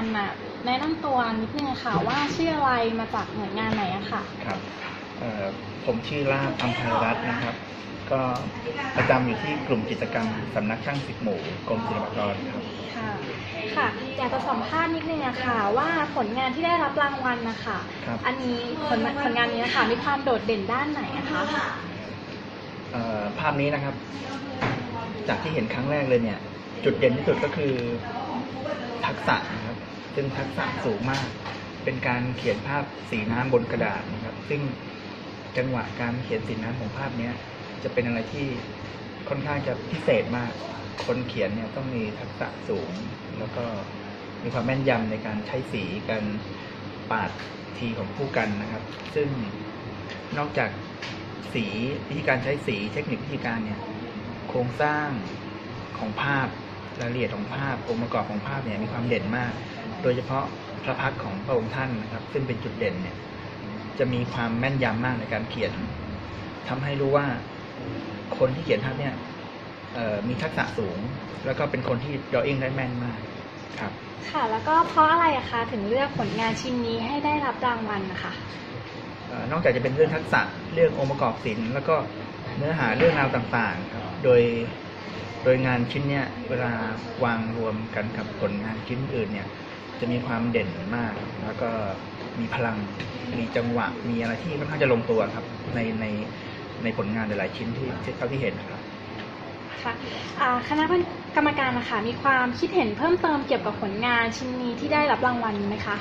านแนะนำตัวนิดนึงค่ะว่าชื่ออะไรมาจากหน่วยงานไหนอะค่ะครับผมชื่อลาภ อำไพรัตน์นะครับก็ประจำอยู่ที่กลุ่มกิจกรรมสำนักช่างสิบหมู่กรมศิลปากรครับค่ะอยากจะสัมภาษณ์นิดนึงอะค่ะว่าผลงานที่ได้รับรางวัลนะคะอันนี้ผลงานนี้นะคะมีความโดดเด่นด้านไหนอะคะภาพนี้นะครับจากที่เห็นครั้งแรกเลยเนี่ยจุดเด่นที่สุดก็คือทักษะนะครับซึ่งทักษะสูงมากเป็นการเขียนภาพสีน้ำบนกระดาษนะครับซึ่งจังหวะการเขียนสีน้ำของภาพนี้จะเป็นอะไรที่ค่อนข้างจะพิเศษมากคนเขียนเนี่ยต้องมีทักษะสูงแล้วก็มีความแม่นยำในการใช้สีการปาดทีของผู้กันนะครับซึ่งนอกจากสีวิธีการใช้สีเทคนิควิธีการเนี่ยโครงสร้างของภาพรายละเอียดของภาพองค์ประกอบของภาพเนี่ยมีความเด่นมากโดยเฉพาะพระพักตร์ของพระองค์ท่านนะครับซึ่งเป็นจุดเด่นเนี่ยจะมีความแม่นยำมากในการเขียนทำให้รู้ว่าคนที่เขียนภาพเนี่ยมีทักษะสูงแล้วก็เป็นคนที่drawingได้แม่นมากครับค่ะแล้วก็เพราะอะไรอะคะถึงเลือกผลงานชิ้นนี้ให้ได้รับรางวัลนะคะนอกจากจะเป็นเรื่องทักษะเรื่ององค์ประกอบศิลป์แล้วก็เนื้อหาเรื่องราวต่างๆครับโดยงานชิ้นเนี้ยเวลาวางรวมกันกับผลงานชิ้นอื่นเนี่ยจะมีความเด่นมากแล้วก็มีพลังมีจังหวะมีอะไรที่ค่อนข้างจะลงตัวครับในผลงานหลายๆชิ้นที่เท่าที่เห็นครับค่ะคณะกรรมการนะคะมีความคิดเห็นเพิ่มเติมเกี่ยวกับผลงานชิ้นนี้ที่ได้รับรางวัลไหมคะ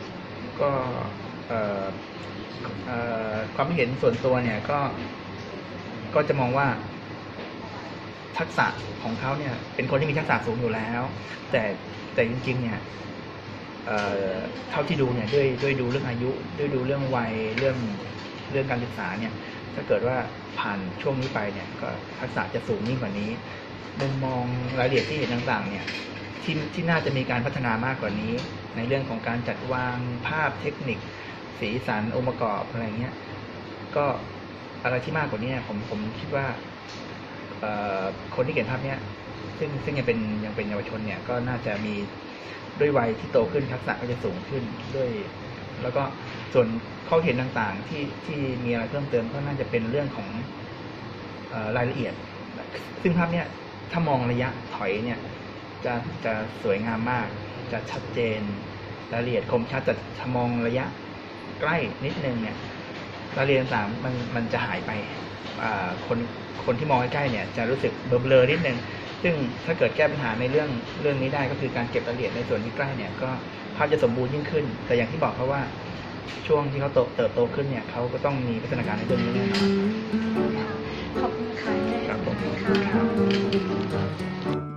ความเห็นส่วนตัวเนี่ยก็จะมองว่าทักษะของเขาเนี่ยเป็นคนที่มีทักษะสูงอยู่แล้วแต่จริงๆเนี่ยเท่าที่ดูเนี่ยด้วยดูเรื่องอายุด้วยดูเรื่องวัยเรื่องการศึกษาเนี่ยถ้าเกิดว่าผ่านช่วงนี้ไปเนี่ยก็ทักษะจะสูงยิ่งกว่านี้มุมมองรายละเอียดที่เห็นต่างๆเนี่ยที่น่าจะมีการพัฒนามากกว่านี้ในเรื่องของการจัดวางภาพเทคนิคสีสันองค์ประกอบอะไรเงี้ยก็อะไรที่มากกว่านี้ผมคิดว่าคนที่เขียนภาพเนี้ยซึ่งยังเป็นเยาวชนเนี่ยก็น่าจะมีด้วยวัยที่โตขึ้นทักษะก็จะสูงขึ้นด้วยแล้วก็ส่วนข้อเห็นต่างๆที่มีอะไรเพิ่มเติมก็น่าจะเป็นเรื่องของรายละเอียดซึ่งภาพเนี้ยถ้ามองระยะถอยเนี่ยจะสวยงามมากจะชัดเจนรายละเอียดคมชัดแต่ถ้ามองระยะใกล้นิดนึงเนี่ยรายละเอียดต่างๆมันจะหายไปคนที่มองใกล้ๆเนี่ยจะรู้สึกเบลอๆนิดนึงซึ่งถ้าเกิดแก้ปัญหาในเรื่องนี้ได้ก็คือการเก็บรายละเอียดในส่วนที่ใกล้เนี่ยก็ภาพจะสมบูรณ์ยิ่งขึ้นแต่อย่างที่บอกเขาว่าช่วงที่เขาเติบโตขึ้นเนี่ยเขาก็ต้องมีพัฒนาการในเรื่องนี้แน่นอนขอบคุณค่ะครับผม